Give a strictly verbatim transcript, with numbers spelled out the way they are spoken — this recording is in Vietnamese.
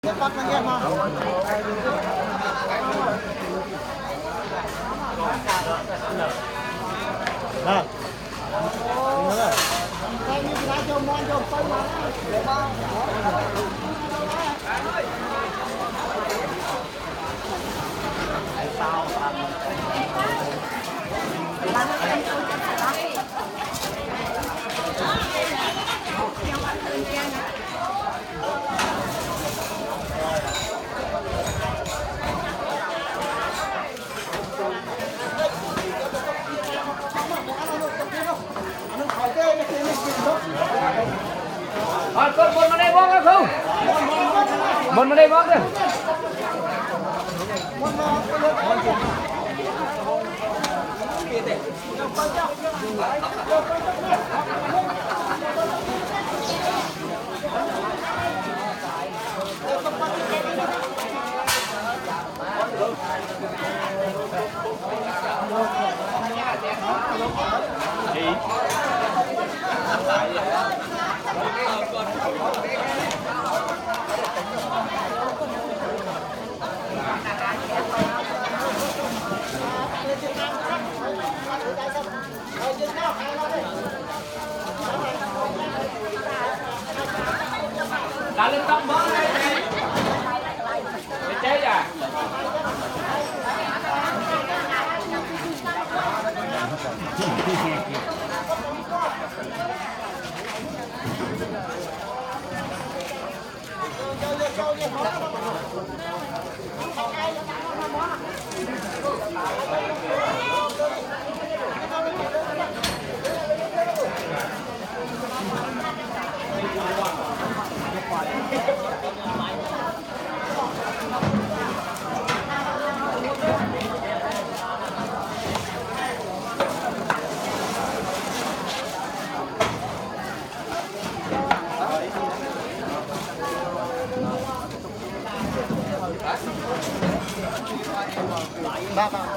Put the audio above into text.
Bắt nó nghe mà. Nè. Đây như cái cho mon cho phải mà. Sao Con con con vào đây bom không? Một vào đây bom đi. Đã lên tóc bớt đây để chế à. ba ba.